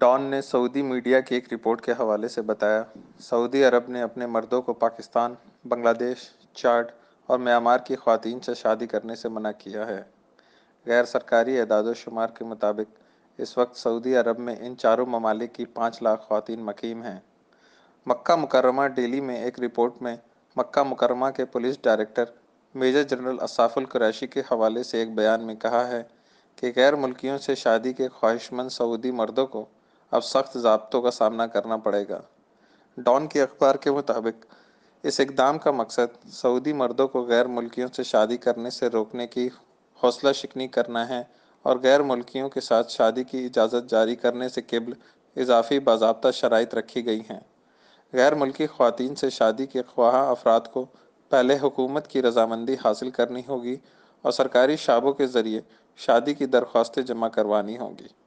Dawn نے Saudi media کی ایک رپورٹ کے حوالے سے بتایا، سعودی عرب نے اپنے مردوں کو پاکستان، بنگلہ دیش، چاڈ اور میانمار کی خواتین سے شادی کرنے سے منع کیا ہے۔ غیر سرکاری اعداد و شمار کے مطابق اس وقت سعودی عرب میں ان چاروں ممالک کی 5 لاکھ خواتین مقیم ہیں۔ مکہ مکرمہ ڈیلی میں ایک رپورٹ میں مکہ مکرمہ کے police director major general Asaf Alqurashi کے حوالے سے ایک بیان میں کہا ہے کہ غیر ملکیوں سے شادی کے خواہشمند سعودی مردوں کو اب سخت ضابطوں کا سامنا کرنا پڑے گا۔ ڈان کے اخبار کے مطابق اس اقدام کا مقصد سعودی مردوں کو غیر ملکیوں سے شادی کرنے سے روکنے کی حوصلہ شکنی کرنا ہے اور غیر ملکیوں کے ساتھ شادی کی اجازت جاری کرنے سے قبل اضافی باضابطہ شرائط رکھی گئی ہیں۔ غیر ملکی خواتین سے شادی کے خواہاں افراد کو پہلے حکومت کی رضامندی حاصل کرنی ہوگی اور سرکاری شعبوں کے ذریعے شادی کی درخواستیں جمع کروانی ہوں گی۔